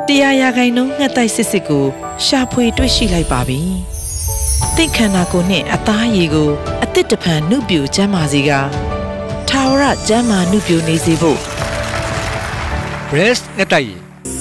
တရားရဂိုင်နှုန်းငှက်တိုက်စစ်စစ်ကိုရှာဖွေတွေ့ရှိလိုက်ပါပြီ။သင်ခန္ဓာကိုယ်နှင့်အသားရည်ကိုအသစ်တဖန်နှုတ်ပြကျန်းမာစေကထာဝရကျန်းမာနှုတ်ပြနေစေဖို့ Breast ငှက်တိုက်ရည်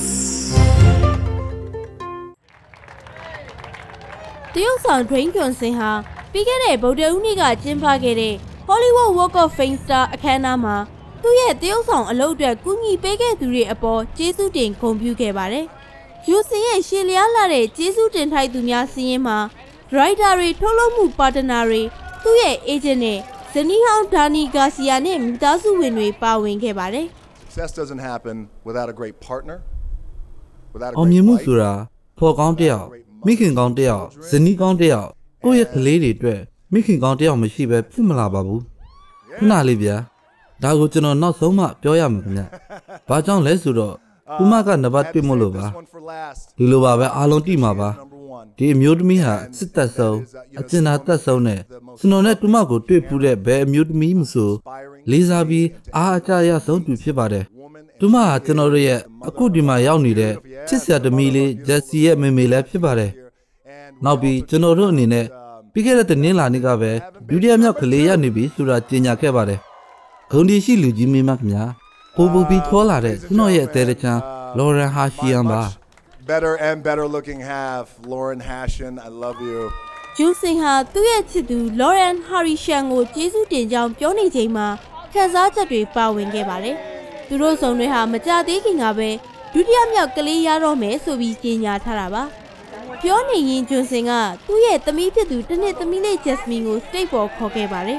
တရုတ်ဆောင်ဒွိန်းဂျွန်ဆင်ဟာပြီးခဲ့တဲ့ဗုဒ္ဓဦးနေ့ကကျင်းပခဲ့တဲ့ Hollywood Walk of Fame Star အခမ်းအနားမှာသူ့ရဲ့တရုတ်ဆောင်အလုပ်အတွက်ကူညီပေးခဲ့သူတွေအပေါ်ကျေးဇူးတင်ဂုဏ်ပြုခဲ့ပါတယ်။ယူစင်ရဲ့ရှေ့လျားလာတဲ့ကျေးဇူးတင်ထိုက်သူများစီးရင်မှာဒရိုက်တာတွေထုတ်လုပ်မှုပါတနာတွေသူ့ရဲ့အေဂျင့်နဲ့ဇနီးဟောင်းဒါနီဂါစီယာနဲ့မိသားစုဝင်တွေပါဝင်ခဲ့ပါတယ်။ Success doesn't happen without a great partner. Without a အောင်မြင်မှုဆိုတာဖော်ကောင်းတယောက်မိခင်ကောင်းတယောက်ဇနီးကောင်းတယောက်ကိုယ့်ရဲ့ကလေးတွေအတွက်မိခင်ကောင်းတယောက်မရှိဘဲဖြစ်မလာပါဘူးခဏလေးဗျာဒါကိုကျွန်တော်နောက်ဆုံးမှပြောရမှာခင်ဗျဘာကြောင့်လဲဆိုတော့သူမကနံပါတ်1မို့လို့ပါဒီလိုပါပဲအားလုံးတိမှာပါဒီအမျိုးသမီးဟာစစ်သက်ဆုံးအကျဉ်းသားသက်ဆုံးနဲ့ကျွန်တော်နဲ့သူမကိုတွေ့ဖူးတဲ့ဘယ်အမျိုးသမီးမဆိုလေးစားပြီးအားအကျရဆုံးသူဖြစ်ပါတယ်သူမဟာကျွန်တော်တို့ရဲ့အခုဒီမှာရောက်နေတဲ့ချစ်စရာသမီးလေးဂျက်စီရဲ့မေမေလည်းဖြစ်ပါတယ်နောက်ပြီးကျွန်တော်တို့အနေနဲ့ပြီးခဲ့တဲ့တနင်္လာနေ့ကပဲဒုတိယမြောက်ကလေးရနေပြီဆိုတာကြေညာခဲ့ပါတယ်ဂုဏ်ဒီရှိလူကြီးမင်းမခင်ဗျာပိုပူပြီးထောလာတဲ့ကျွန်တော်ရဲ့အသေးတချမ်းလော်ရန်ဟာရှီယန်ပါ Better and better looking half Lauren Hashian I love you ဂျူးစင်ဟာသူ့ရဲ့ချစ်သူလော်ရန်ဟာရီရှန်ကိုကျေးဇူးတင်ကြောင်းပြောနေချိန်မှာခံစားချက်တွေပါဝင်ခဲ့ပါတယ်သူတို့ဆောင်တွေဟာမကြသေးခင်ကပဲဒုတိယမြောက်ကလေးရတော့မယ်ဆိုပြီးကြေညာထားတာပါပြောနေရင်ဂျွန်စင်ကသူ့ရဲ့သမီးဖြစ်သူတစ်နှစ်သမီးလေးဂျက်စမင်ကိုစတိတ်ပေါ်ခေါ်ခဲ့ပါတယ်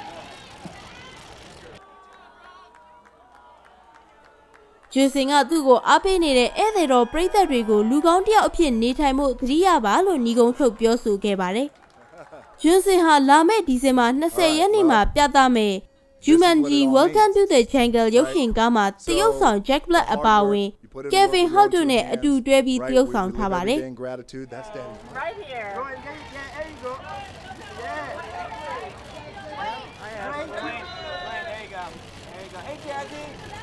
ဂျွန်စင်ကသူ့ကိုအားပေးနေတဲ့ဧည့်သည်တော်ပရိသတ်တွေကိုလူကောင်းတစ်ယောက်အဖြစ်နေထိုင်မှုသတိရပါလို့ညီကုန်းထုတ်ပြောဆိုခဲ့ပါတယ်ဂျွန်စင်ဟာလာမယ့်ဒီဇင်ဘာ20ရက်နေ့မှာပြသမယ်Jumanji Welcome to the Jungle ရုပ်ရှင်ကားမှာတရုတ်ဆောင် Jack Black အပါအဝင် Kevin Hart တို့နဲ့အတူတွဲပြီးတရုတ်ဆောင်ထားပါတယ်။ Right here. Go ahead, there you go. Yeah. There you go. Hey, Jackie.